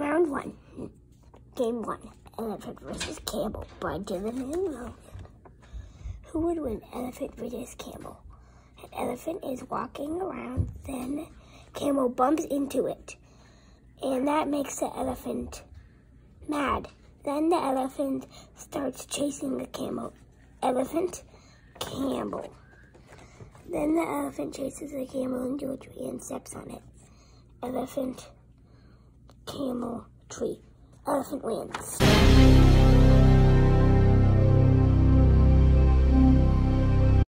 Round 1. Game 1. Elephant versus camel by Dylan and Logan. Who would win, elephant versus camel? An elephant is walking around, then camel bumps into it. And that makes the elephant mad. Then the elephant starts chasing the camel. Elephant, camel. Then the elephant chases the camel into a tree and steps on it. Elephant, camel, tree. Elephant wins.